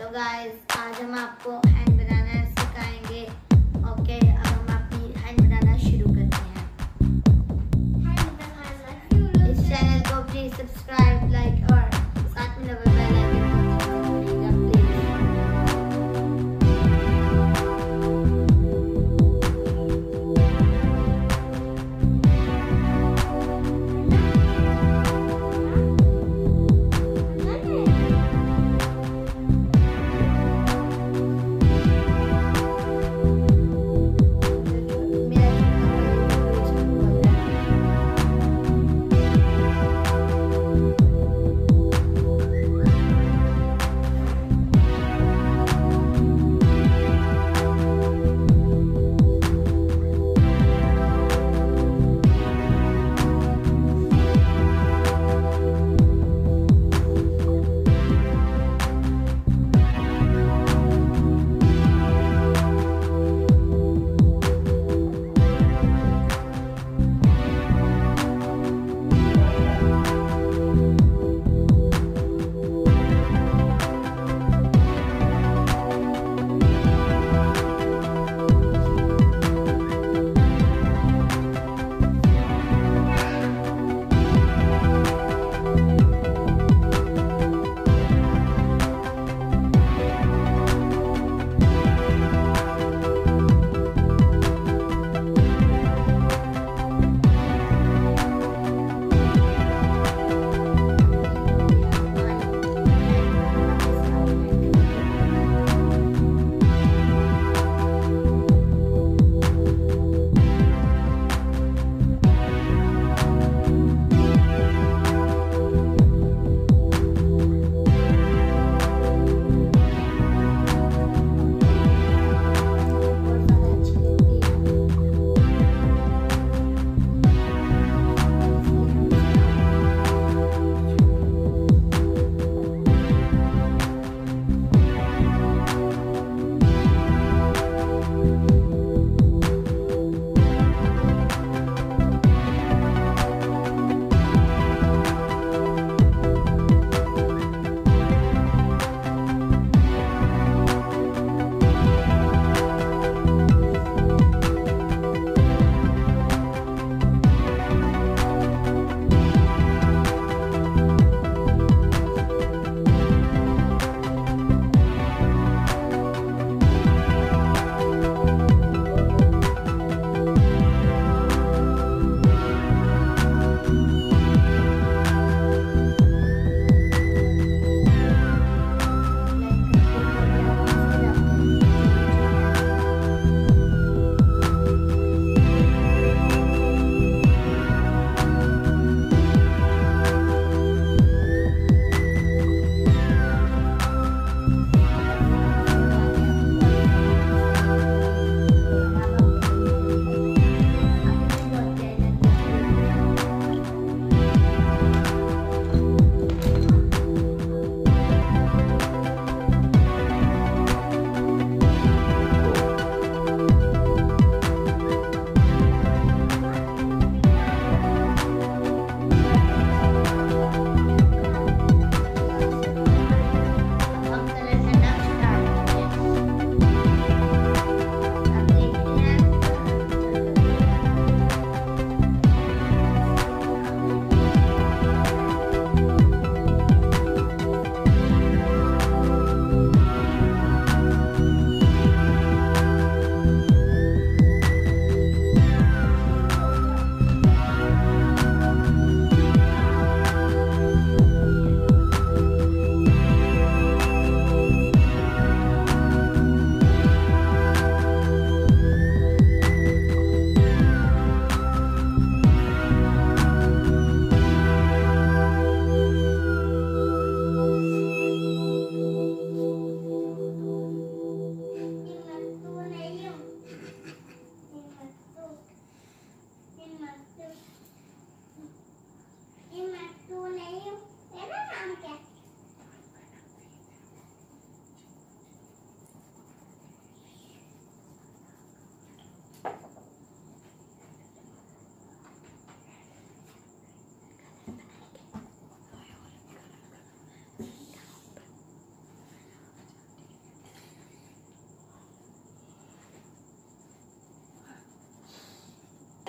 Hello guys, आज हम आपको हैंड बनाना सिखाएंगे। ओके, अब हम अपनी हैंड बनाना शुरू करते हैं। इस चैनल को प्लीज सब्सक्राइब, लाइक और साथ में double bell icon please.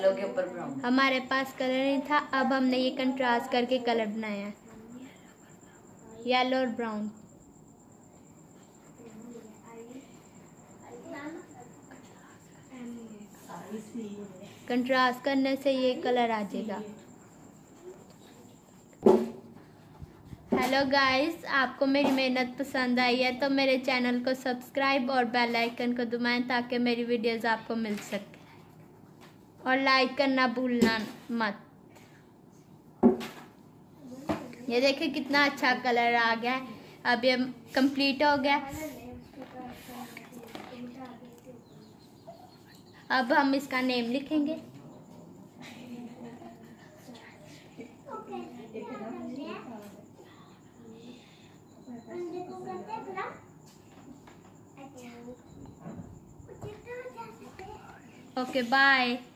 Yellow के ऊपर ब्राउन। हमारे पास कलर नहीं था, अब हमने ये कंट्रास्ट करके कलर बनाया है, येलो और ब्राउन। कंट्रास्ट करने से ये कलर आ जाएगा। हेलो गाइस, आपको मेरी मेहनत पसंद आई है तो मेरे चैनल को सब्सक्राइब और बेल आइकन को दबाएं ताकि मेरी वीडियोस आपको मिल सके, और लाइक करना भूलना मत। ये देखिए कितना अच्छा कलर आ गया है। अब ये कंप्लीट हो गया। अब हम इसका नेम लिखेंगे। Okay bye.